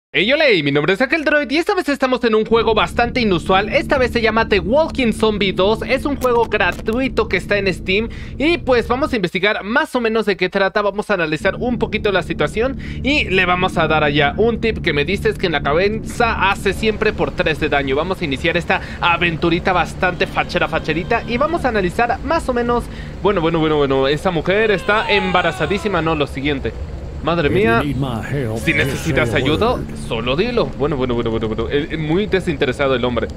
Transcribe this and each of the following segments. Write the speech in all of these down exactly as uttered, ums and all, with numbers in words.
Hey, hola, mi nombre es Akeldroid y esta vez estamos en un juego bastante inusual. Esta vez se llama The Walking Zombie dos. Es un juego gratuito que está en Steam. Y pues vamos a investigar más o menos de qué trata. Vamos a analizar un poquito la situación y le vamos a dar allá un tip que me dices que en la cabeza hace siempre por tres de daño. Vamos a iniciar esta aventurita bastante fachera facherita y vamos a analizar más o menos. Bueno, bueno, bueno, bueno, esa mujer está embarazadísima, no, lo siguiente. Madre mía, si necesitas ayuda, solo dilo. Bueno, bueno, bueno, bueno, bueno. Es muy desinteresado el hombre.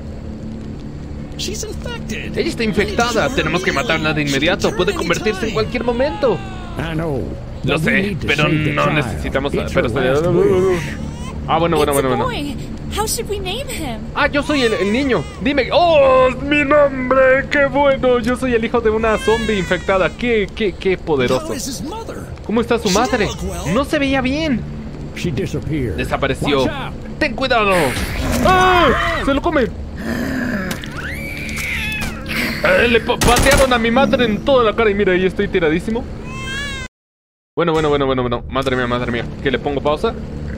Ella está infectada, tenemos que matarla de inmediato. Puede convertirse en cualquier momento. Lo sé, pero no necesitamos... Pero ah, bueno, bueno, bueno, bueno. Ah, yo soy el, el niño. Dime. ¡Oh, mi nombre! ¡Qué bueno! Yo soy el hijo de una zombie infectada. ¡Qué, qué, qué poderoso! ¿Cómo está su madre? No se veía bien. Desapareció. ¡Ten cuidado! ¡Ah! ¡Se lo come! Eh, le patearon a mi madre en toda la cara y mira, ahí estoy tiradísimo. Bueno, bueno, bueno, bueno, bueno. Madre mía, madre mía. ¿Que le pongo pausa?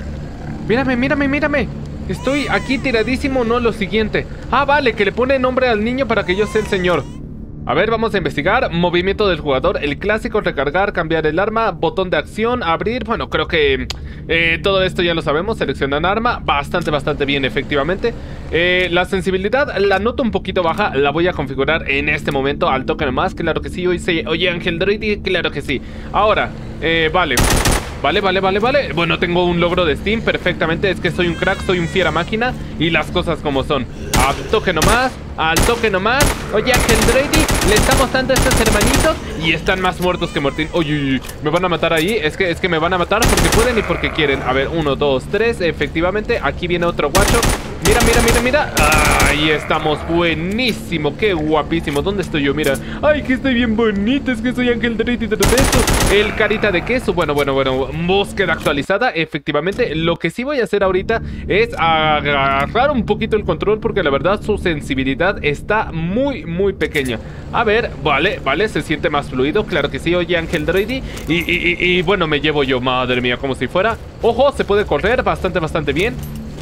Mírame, mírame, mírame. Estoy aquí tiradísimo, no lo siguiente. Ah, vale, que le pone nombre al niño para que yo sea el señor. A ver, vamos a investigar. Movimiento del jugador, el clásico, recargar, cambiar el arma, botón de acción, abrir. Bueno, creo que eh, todo esto ya lo sabemos. Seleccionar arma, bastante, bastante bien, efectivamente. eh, La sensibilidad la noto un poquito baja. La voy a configurar en este momento al toque nomás, claro que sí. Oye, oye Akeldroid, claro que sí. Ahora, eh, vale Vale, vale, vale, vale. Bueno, tengo un logro de Steam perfectamente. Es que soy un crack, soy un fiera máquina. Y las cosas como son. Al toque nomás, al toque nomás. Oye, Akeldroid, le estamos dando a estos hermanitos y están más muertos que Mortín. Uy, uy, uy, me van a matar ahí. Es que, es que me van a matar porque pueden y porque quieren. A ver, uno, dos, tres, efectivamente. Aquí viene otro guacho. Mira, mira, mira, mira. Ahí estamos, buenísimo, qué guapísimo. ¿Dónde estoy yo? Mira. Ay, que estoy bien bonito. Es que soy Akeldroid y todo esto. El carita de queso. Bueno, bueno, bueno. Búsqueda actualizada, efectivamente. Lo que sí voy a hacer ahorita es agarrar un poquito el control porque la verdad su sensibilidad está muy, muy pequeña. A ver, vale, vale, se siente más fluido. Claro que sí, oye Akeldroid. Y, y, y, y bueno, me llevo yo, madre mía, como si fuera. Ojo, se puede correr bastante, bastante bien.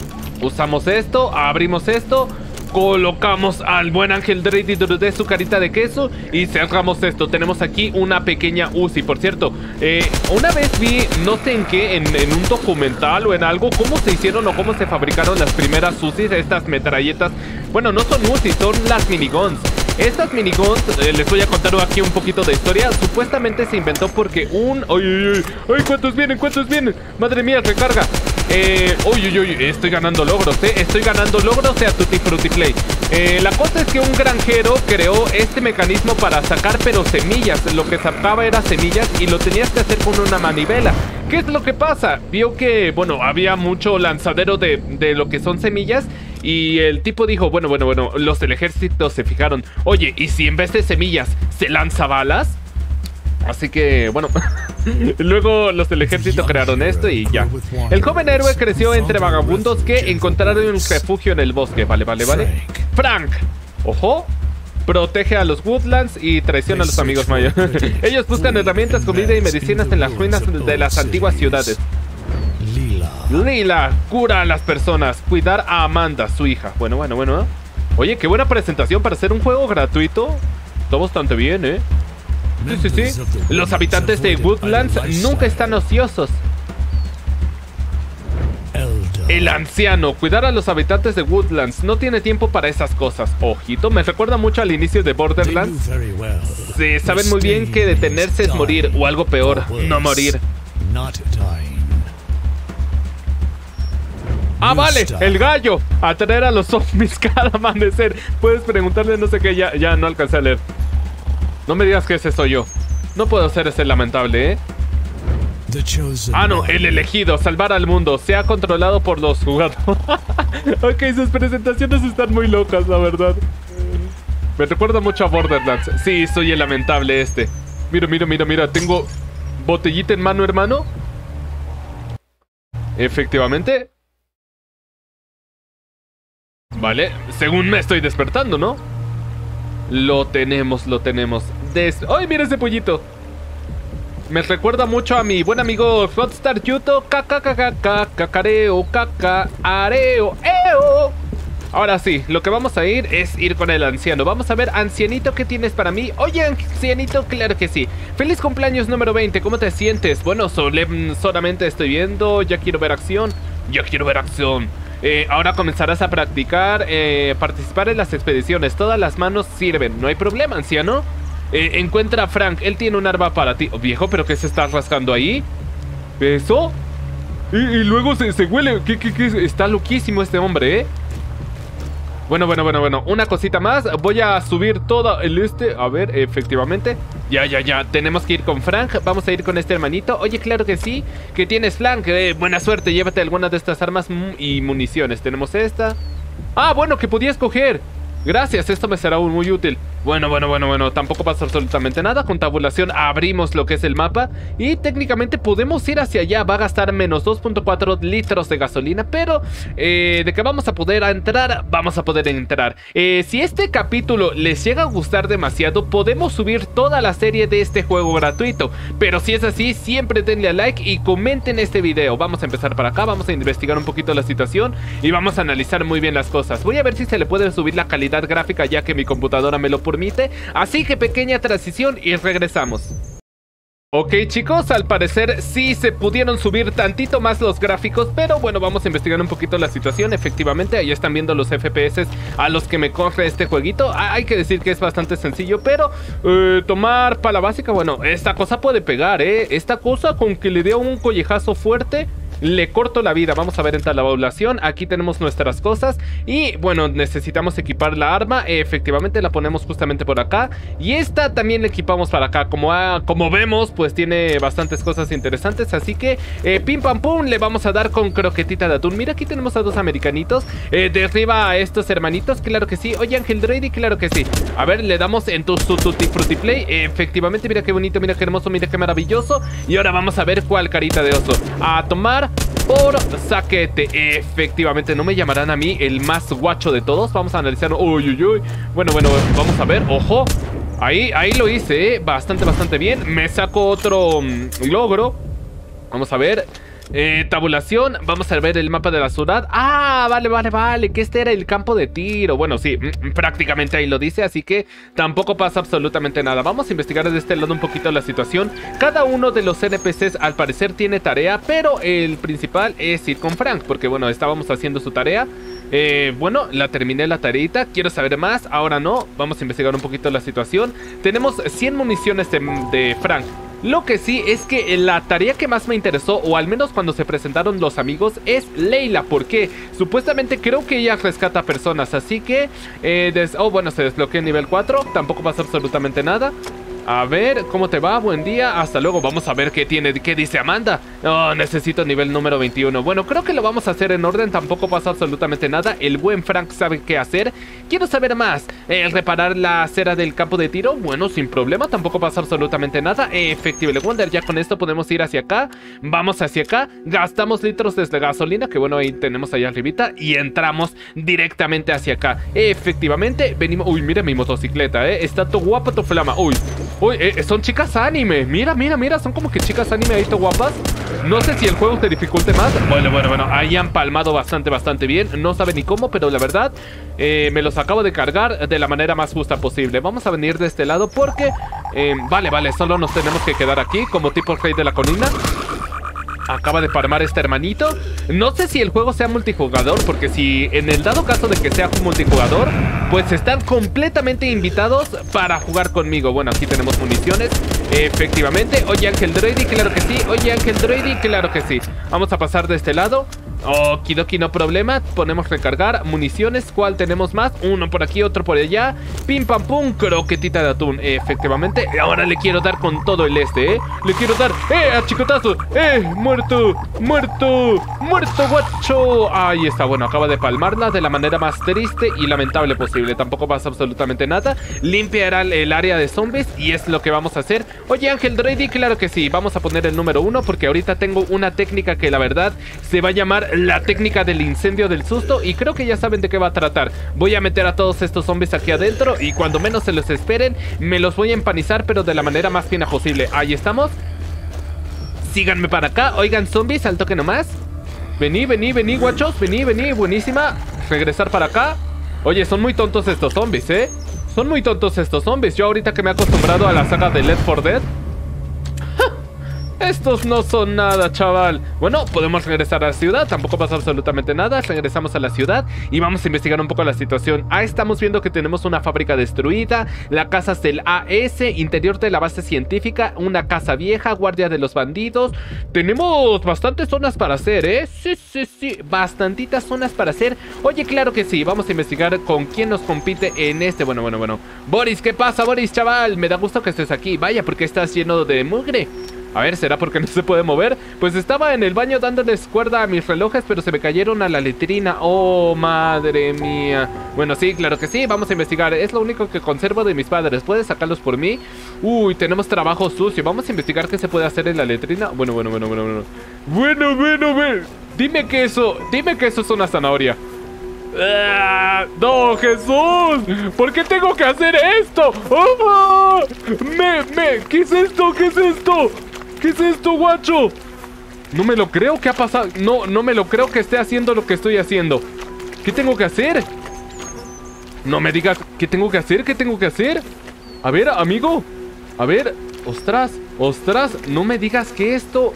Usamos esto, abrimos esto, colocamos al buen Akeldroid de su carita de queso y cerramos esto. Tenemos aquí una pequeña Uzi. Por cierto, eh, una vez vi, no sé en qué, en, en un documental o en algo, cómo se hicieron o cómo se fabricaron las primeras Uzis, estas metralletas. Bueno, no son Uzis, son las miniguns. Estas miniguns, eh, les voy a contar aquí un poquito de historia. Supuestamente se inventó porque un... ¡Ay, ay, ay! ¡Ay, cuántos vienen, cuántos vienen! ¡Madre mía, recarga! Eh, uy, uy, uy, estoy ganando logros, eh Estoy ganando logros, sea Tutti Frutti Play. eh, La cosa es que un granjero creó este mecanismo para sacar, pero semillas. Lo que sacaba era semillas y lo tenías que hacer con una manivela. ¿Qué es lo que pasa? Vio que, bueno, había mucho lanzadero de, de lo que son semillas. Y el tipo dijo, bueno, bueno, bueno, los del ejército se fijaron. Oye, ¿y si en vez de semillas se lanza balas? Así que, bueno, luego los del ejército crearon esto y ya. El joven héroe creció entre vagabundos que encontraron un refugio en el bosque. Vale, vale, vale. Frank. Ojo. Protege a los Woodlands y traiciona a los amigos mayores. Ellos buscan herramientas, comida y medicinas en las ruinas de las antiguas ciudades. Lila cura a las personas. Cuidar a Amanda, su hija. Bueno, bueno, bueno. Oye, qué buena presentación para hacer un juego gratuito. Está bastante bien, ¿eh? Sí, sí, sí. Los habitantes de Woodlands nunca están ociosos. El anciano. Cuidar a los habitantes de Woodlands. No tiene tiempo para esas cosas. Ojito, me recuerda mucho al inicio de Borderlands. Sí, saben muy bien que detenerse es morir. O algo peor, no morir. Ah, vale, el gallo. Atraer a los zombies cada amanecer. Puedes preguntarle no sé qué, ya, ya no alcancé a leer. No me digas que ese soy yo. No puedo ser ese lamentable, ¿eh? Ah, no, el elegido, salvar al mundo. Se ha controlado por los jugadores. Ok, sus presentaciones están muy locas, la verdad. Me recuerda mucho a Borderlands. Sí, soy el lamentable este. Mira, mira, mira, mira. Tengo botellita en mano, hermano. Efectivamente. Vale, según me estoy despertando, ¿no? Lo tenemos, lo tenemos. Des... ¡Ay, mira ese pollito! Me recuerda mucho a mi buen amigo Rodstar Yuto. Cacacacaca, cacareo, caca, areo, eo. Ahora sí, lo que vamos a ir es ir con el anciano. Vamos a ver, ancianito, ¿qué tienes para mí? Oye, ancianito, claro que sí. Feliz cumpleaños número veinte, ¿cómo te sientes? Bueno, solemn, solamente estoy viendo, ya quiero ver acción. Ya quiero ver acción. Eh, ahora comenzarás a practicar, eh, participar en las expediciones. Todas las manos sirven, no hay problema, anciano. Eh, encuentra a Frank, él tiene un arma para ti. Oh, viejo, ¿pero qué se está rascando ahí? ¿Eso? Y, y luego se, se huele. ¿Qué, qué, qué? Está loquísimo este hombre, ¿eh? Bueno, bueno, bueno, bueno, una cosita más. Voy a subir todo el este. A ver, efectivamente. Ya, ya, ya, tenemos que ir con Frank. Vamos a ir con este hermanito. Oye, claro que sí. ¿Qué tienes, Frank? Eh, buena suerte, llévate algunas de estas armas y municiones. Tenemos esta. Ah, bueno, que podía escoger. Gracias, esto me será muy útil. Bueno, bueno, bueno, bueno, tampoco pasa absolutamente nada. Con tabulación abrimos lo que es el mapa y técnicamente podemos ir hacia allá. Va a gastar menos dos punto cuatro litros de gasolina, pero eh, de que vamos a poder entrar, vamos a poder entrar. eh, Si este capítulo les llega a gustar demasiado, podemos subir toda la serie de este juego gratuito. Pero si es así, siempre denle a like y comenten este video. Vamos a empezar para acá, vamos a investigar un poquito la situación y vamos a analizar muy bien las cosas. Voy a ver si se le puede subir la calidad gráfica, ya que mi computadora me lo permite. Así que pequeña transición y regresamos. Ok, chicos, al parecer sí se pudieron subir tantito más los gráficos, pero bueno, vamos a investigar un poquito la situación. Efectivamente, ahí están viendo los F P S a los que me corre este jueguito. Ah, hay que decir que es bastante sencillo, pero eh, tomar pala básica, bueno, esta cosa puede pegar, ¿eh? Esta cosa con que le dé un collejazo fuerte le corto la vida. Vamos a ver en tabulación. Aquí tenemos nuestras cosas y bueno, necesitamos equipar la arma. Efectivamente la ponemos justamente por acá y esta también la equipamos para acá. Como, ah, como vemos, pues tiene bastantes cosas interesantes, así que eh, pim pam pum, le vamos a dar con croquetita de atún. Mira, aquí tenemos a dos americanitos. eh, Derriba a estos hermanitos, claro que sí. Oye, Ángel Droidy, claro que sí. A ver, le damos en tu tutti frutti play. eh, Efectivamente, mira qué bonito, mira qué hermoso, mira qué maravilloso. Y ahora vamos a ver cuál carita de oso. A tomar por saquete. Efectivamente, no me llamarán a mí el más guacho de todos. Vamos a analizar. Uy, uy, uy. Bueno, bueno, vamos a ver. Ojo. Ahí, ahí lo hice, ¿eh? Bastante, bastante bien. Me saco otro um, logro. Vamos a ver. Eh, tabulación, vamos a ver el mapa de la ciudad. Ah, vale, vale, vale, que este era el campo de tiro. Bueno, sí, prácticamente ahí lo dice, así que tampoco pasa absolutamente nada. Vamos a investigar desde este lado un poquito la situación. Cada uno de los N P Cs al parecer tiene tarea, pero el principal es ir con Frank, porque bueno, estábamos haciendo su tarea. Eh, bueno, la terminé la tareita. Quiero saber más, ahora no. Vamos a investigar un poquito la situación. Tenemos cien municiones de, de Frank. Lo que sí es que la tarea que más me interesó, o al menos cuando se presentaron los amigos, es Leila. Porque supuestamente creo que ella rescata personas. Así que, eh, des oh, bueno, se desbloqueó el nivel cuatro. Tampoco pasa absolutamente nada. A ver, ¿cómo te va? Buen día, hasta luego. Vamos a ver qué tiene, qué dice Amanda. Oh, necesito nivel número veintiuno. Bueno, creo que lo vamos a hacer en orden. Tampoco pasa absolutamente nada. El buen Frank sabe qué hacer. Quiero saber más. Eh, reparar la acera del campo de tiro. Bueno, sin problema, tampoco pasa absolutamente nada. eh, Efectively Wonder, ya con esto podemos ir hacia acá. Vamos hacia acá, gastamos litros desde gasolina, que bueno, ahí tenemos allá arribita. Y entramos directamente hacia acá. Efectivamente, venimos. Uy, mira mi motocicleta, eh. Está todo guapa, tu flama. Uy. Uy, eh, son chicas anime. Mira, mira, mira, son como que chicas anime ahí, to guapas. No sé si el juego te dificulte más. Bueno, bueno, bueno, ahí han palmado bastante, bastante bien. No sabe ni cómo, pero la verdad eh, me los acabo de cargar de la manera más justa posible. Vamos a venir de este lado porque eh, Vale, vale, solo nos tenemos que quedar aquí como tipo rey de la colina. Acaba de farmar este hermanito. No sé si el juego sea multijugador, porque si en el dado caso de que sea multijugador, pues están completamente invitados para jugar conmigo. Bueno, aquí tenemos municiones. Efectivamente. Oye, Ángel Droidy, claro que sí. Oye, Ángel Droidy, claro que sí. Vamos a pasar de este lado. Okidoki, no problema. Ponemos recargar. Municiones, ¿cuál tenemos más? Uno por aquí, otro por allá. Pim pam pum, croquetita de atún. Efectivamente, ahora le quiero dar con todo el este, ¿eh? Le quiero dar, ¡eh! ¡A chicotazo! ¡Eh! ¡Muerto! ¡Muerto! ¡Muerto, guacho! Ahí está, bueno, acaba de palmarla de la manera más triste y lamentable posible. Tampoco pasa absolutamente nada. Limpiará el área de zombies y es lo que vamos a hacer. Oye, Ángel Droidy, claro que sí. Vamos a poner el número uno porque ahorita tengo una técnica que la verdad se va a llamar la técnica del incendio del susto, y creo que ya saben de qué va a tratar. Voy a meter a todos estos zombies aquí adentro y cuando menos se los esperen me los voy a empanizar, pero de la manera más fina posible. Ahí estamos. síganme para acá. Oigan, zombies, al toque nomás. Vení, vení, vení, guachos. Vení, vení, buenísima. Regresar para acá. Oye, son muy tontos estos zombies, ¿eh? Son muy tontos estos zombies. Yo ahorita que me he acostumbrado a la saga de Left four Dead. Estos no son nada, chaval. Bueno, podemos regresar a la ciudad. Tampoco pasa absolutamente nada. Regresamos a la ciudad y vamos a investigar un poco la situación. Ah, estamos viendo que tenemos una fábrica destruida, la casa del A S, interior de la base científica, una casa vieja, guardia de los bandidos. Tenemos bastantes zonas para hacer, ¿eh? Sí, sí, sí, bastantitas zonas para hacer. Oye, claro que sí. Vamos a investigar con quién nos compite en este. Bueno, bueno, bueno. Boris, ¿qué pasa, Boris, chaval? Me da gusto que estés aquí. Vaya, porque estás lleno de mugre. A ver, ¿será porque no se puede mover? Pues estaba en el baño dándoles cuerda a mis relojes, pero se me cayeron a la letrina. Oh, madre mía. Bueno, sí, claro que sí, vamos a investigar. Es lo único que conservo de mis padres. ¿Puedes sacarlos por mí? Uy, tenemos trabajo sucio. Vamos a investigar qué se puede hacer en la letrina. Bueno, bueno, bueno, bueno, bueno. Bueno, bueno, bueno. Dime que eso, dime que eso es una zanahoria. ¡Ah! ¡No, Jesús! ¿Por qué tengo que hacer esto? ¡Oh! ¡Me, me! ¿Qué es esto? ¿Qué es esto? ¿Qué es esto, guacho? No me lo creo, ¿qué ha pasado? No, no me lo creo que esté haciendo lo que estoy haciendo. ¿Qué tengo que hacer? No me digas, ¿qué tengo que hacer? ¿Qué tengo que hacer? A ver, amigo. A ver, ostras, ostras. No me digas que esto...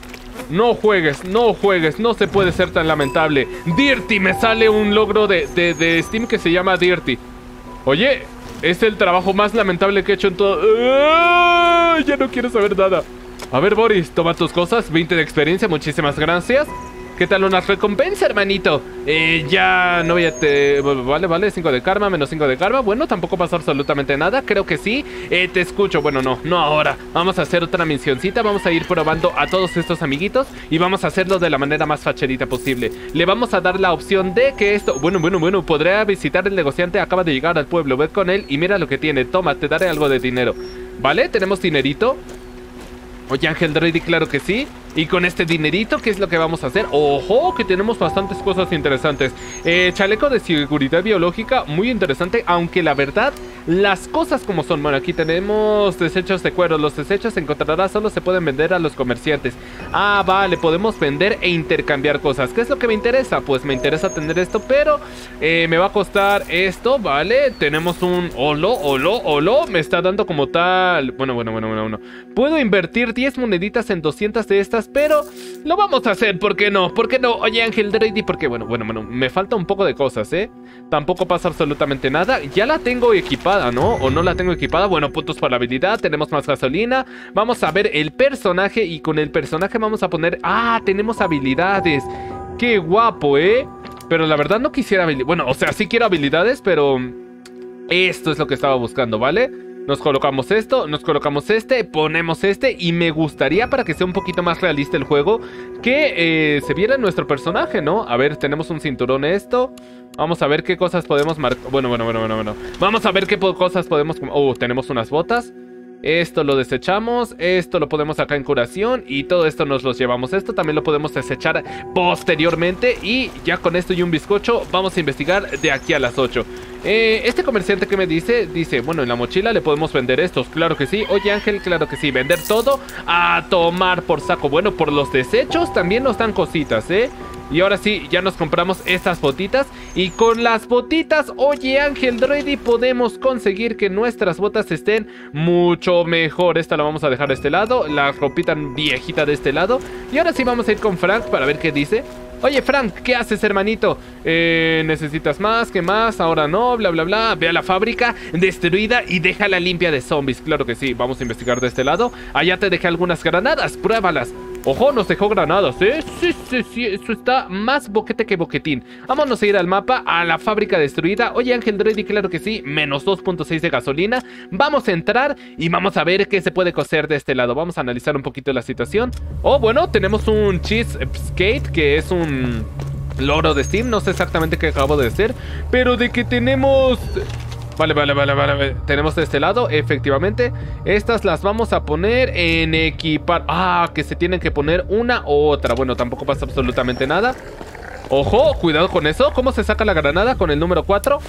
No juegues, no juegues, no se puede ser tan lamentable. Dirty, me sale un logro de, de, de Steam que se llama Dirty. Oye, es el trabajo más lamentable que he hecho en todo... ¡Ah! Ya no quiero saber nada. A ver, Boris, toma tus cosas, veinte de experiencia, muchísimas gracias. ¿Qué tal una recompensa, hermanito? Eh, ya no voy a te... Vale, vale, cinco de karma, menos cinco de karma. Bueno, tampoco pasa absolutamente nada, creo que sí. Eh, te escucho, bueno, no, no ahora. Vamos a hacer otra misioncita, vamos a ir probando a todos estos amiguitos y vamos a hacerlo de la manera más facherita posible. Le vamos a dar la opción de que esto... Bueno, bueno, bueno, podré visitar el negociante, acaba de llegar al pueblo, ve con él y mira lo que tiene. Toma, te daré algo de dinero. ¿Vale? ¿Tenemos dinerito? Oye, Ángel Ready, claro que sí. Y con este dinerito, ¿qué es lo que vamos a hacer? ¡Ojo! Que tenemos bastantes cosas interesantes. Eh, chaleco de seguridad biológica, muy interesante. Aunque la verdad, las cosas como son. Bueno, aquí tenemos desechos de cuero. Los desechos se encontrará, solo se pueden vender a los comerciantes. Ah, vale, podemos vender e intercambiar cosas. ¿Qué es lo que me interesa? Pues me interesa tener esto, pero eh, me va a costar esto, ¿vale? Tenemos un olo, olo, olo. Me está dando como tal... Bueno, bueno, bueno, bueno, bueno. Puedo invertir diez moneditas en doscientas de estas, pero lo vamos a hacer, ¿por qué no? ¿Por qué no? Oye, Ángel Ready, porque bueno, bueno, bueno, me falta un poco de cosas, ¿eh? Tampoco pasa absolutamente nada. Ya la tengo equipada, ¿no? ¿O no la tengo equipada? Bueno, puntos para la habilidad, tenemos más gasolina. Vamos a ver el personaje y con el personaje vamos a poner... ¡Ah! Tenemos habilidades. ¡Qué guapo, eh! Pero la verdad no quisiera habilidades. Bueno, o sea, sí quiero habilidades, pero... Esto es lo que estaba buscando, ¿vale? Nos colocamos esto, nos colocamos este, ponemos este y me gustaría, para que sea un poquito más realista el juego, que eh, se viera nuestro personaje, ¿no? A ver, tenemos un cinturón esto. Vamos a ver qué cosas podemos marcar. Bueno, bueno, bueno, bueno, bueno. Vamos a ver qué po cosas podemos... Oh, tenemos unas botas. Esto lo desechamos, esto lo podemos acá en curación y todo esto nos los llevamos. Esto también lo podemos desechar posteriormente y ya con esto y un bizcocho vamos a investigar de aquí a las ocho. Eh, este comerciante que me dice, dice, bueno, en la mochila le podemos vender estos, claro que sí. Oye, Ángel, claro que sí, vender todo a tomar por saco. Bueno, por los desechos también nos dan cositas, ¿eh? Y ahora sí, ya nos compramos estas botitas. Y con las botitas, oye, Ángel Ready, podemos conseguir que nuestras botas estén mucho mejor. Esta la vamos a dejar de este lado, la ropita viejita de este lado. Y ahora sí vamos a ir con Frank para ver qué dice. Oye, Frank, ¿qué haces, hermanito? Eh, ¿necesitas más? ¿Qué más? Ahora no, bla, bla, bla. Ve a la fábrica destruida y déjala limpia de zombies. Claro que sí, vamos a investigar de este lado. Allá te dejé algunas granadas, pruébalas. Ojo, nos dejó granadas, ¿eh? Sí, sí, sí, eso está más boquete que boquetín. Vámonos a ir al mapa, a la fábrica destruida. Oye, Ángel Ready, claro que sí, menos dos punto seis de gasolina. Vamos a entrar y vamos a ver qué se puede coser de este lado. Vamos a analizar un poquito la situación. Oh, bueno, tenemos un cheesecake, que es un logro de Steam. No sé exactamente qué acabo de decir, pero de que tenemos... Vale, vale, vale, vale, tenemos de este lado, efectivamente. Estas las vamos a poner en equipar. Ah, que se tienen que poner una u otra. Bueno, tampoco pasa absolutamente nada. Ojo, cuidado con eso. ¿Cómo se saca la granada? Con el número cuatro.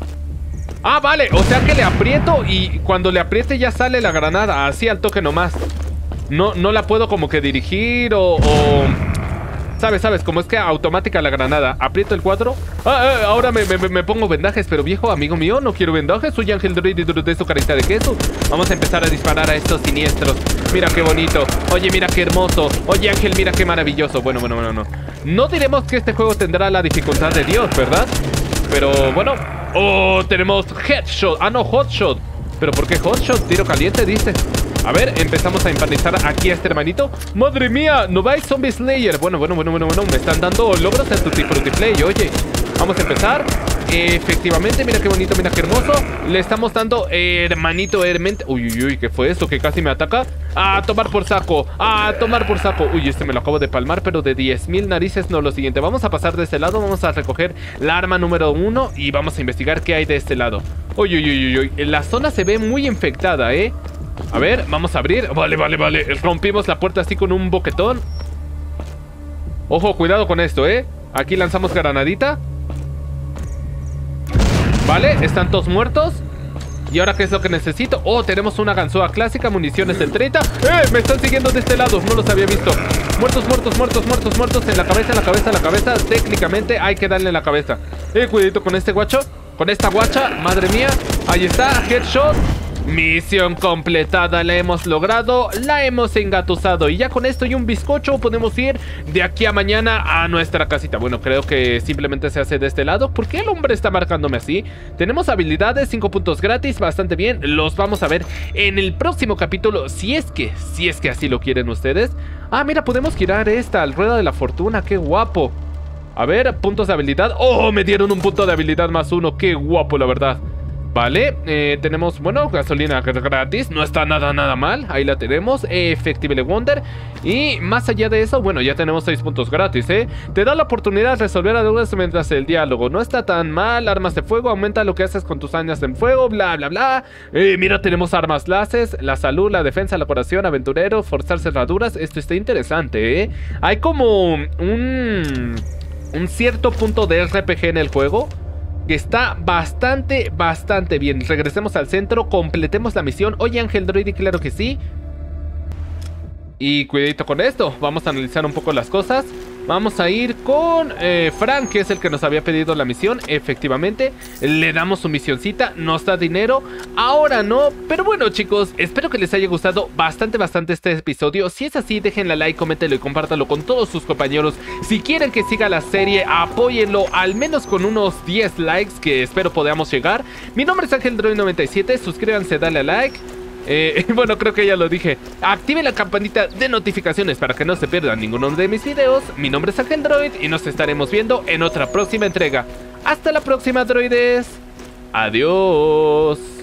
Ah, vale, o sea que le aprieto y cuando le apriete ya sale la granada. Así al toque nomás. No, no la puedo como que dirigir o... o... ¿Sabes, sabes? Como es que automática la granada. Aprieto el cuatro. Ah, ah, ahora me, me, me pongo vendajes. Pero viejo, amigo mío, no quiero vendajes. Soy Ángel Droid y de su carita de queso. Vamos a empezar a disparar a estos siniestros. Mira qué bonito. Oye, mira qué hermoso. Oye, Ángel, mira qué maravilloso. Bueno, bueno, bueno, no. No diremos que este juego tendrá la dificultad de Dios, ¿verdad? Pero, bueno. Oh, tenemos Headshot. Ah, no, Hotshot. ¿Pero por qué Hotshot? Tiro caliente, dice. A ver, empezamos a empanizar aquí a este hermanito. ¡Madre mía! ¡Novae Zombie Slayer! Bueno, bueno, bueno, bueno, bueno. Me están dando logros en Tutti Frutti Play. Oye, vamos a empezar. Efectivamente, mira qué bonito, mira qué hermoso. Le estamos dando eh, hermanito hermente. Uy, uy, uy, ¿qué fue eso? Que casi me ataca. A tomar por saco, a tomar por saco. Uy, este me lo acabo de palmar, pero de diez mil narices. No, lo siguiente, vamos a pasar de este lado. Vamos a recoger la arma número uno y vamos a investigar qué hay de este lado. Uy, uy, uy, uy, uy. La zona se ve muy infectada, ¿eh? A ver, vamos a abrir. Vale, vale, vale. Rompimos la puerta así con un boquetón. Ojo, cuidado con esto, ¿eh? Aquí lanzamos granadita. Vale, están todos muertos. ¿Y ahora qué es lo que necesito? Oh, tenemos una ganzúa clásica, municiones del treinta. ¡Eh! Me están siguiendo de este lado, no los había visto. Muertos, muertos, muertos, muertos, muertos. En la cabeza, en la cabeza, en la cabeza. Técnicamente hay que darle en la cabeza. Eh, cuidadito con este guacho. Con esta guacha, madre mía. Ahí está, headshot. Misión completada, la hemos logrado, la hemos engatusado. Y ya con esto y un bizcocho podemos ir de aquí a mañana a nuestra casita. Bueno, creo que simplemente se hace de este lado. ¿Por qué el hombre está marcándome así? Tenemos habilidades, cinco puntos gratis, bastante bien. Los vamos a ver en el próximo capítulo, si es que, si es que así lo quieren ustedes. Ah, mira, podemos girar esta, al rueda de la fortuna, qué guapo. A ver, puntos de habilidad. Oh, me dieron un punto de habilidad más uno, qué guapo la verdad. Vale, eh, tenemos, bueno, gasolina gratis. No está nada, nada mal. Ahí la tenemos, Effective Wonder. Y más allá de eso, bueno, ya tenemos seis puntos gratis, ¿eh? Te da la oportunidad de resolver deudas mientras el diálogo. No está tan mal, armas de fuego. Aumenta lo que haces con tus años en fuego, bla, bla, bla. eh, Mira, tenemos armas láseres. La salud, la defensa, la curación, aventurero, forzar cerraduras. Esto está interesante, ¿eh? Hay como un... un cierto punto de R P G en el juego que está bastante, bastante bien. Regresemos al centro, completemos la misión. Oye, Ángel Droid, claro que sí. Y cuidadito con esto. Vamos a analizar un poco las cosas. Vamos a ir con eh, Frank, que es el que nos había pedido la misión. Efectivamente, le damos su misioncita. Nos da dinero, ahora no. Pero bueno, chicos, espero que les haya gustado bastante, bastante este episodio. Si es así, déjenle like, coméntenlo y compártanlo con todos sus compañeros. Si quieren que siga la serie, apóyenlo al menos con unos diez likes, que espero podamos llegar. Mi nombre es Ángel Droid noventa y siete. Suscríbanse, dale a like. Eh, bueno, creo que ya lo dije. Activen la campanita de notificaciones para que no se pierdan ninguno de mis videos. Mi nombre es Ángel Droid y nos estaremos viendo en otra próxima entrega. Hasta la próxima, droides. Adiós.